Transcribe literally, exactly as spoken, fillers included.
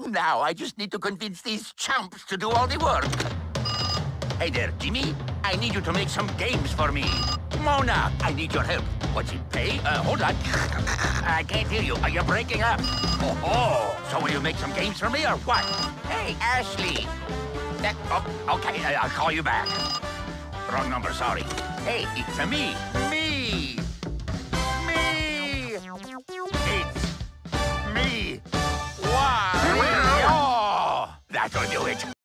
Now I just need to convince these chumps to do all the work. Hey there, Jimmy. I need you to make some games for me. Mona, I need your help. What's it pay? Uh, hold on. I can't hear you. Are you breaking up? Oh, oh. So will you make some games for me or what? Hey, Ashley. That, oh, okay, I- I'll call you back. Wrong number, sorry. Hey, it's a me. Me. Me. It's me. Why? Oh, that'll do it.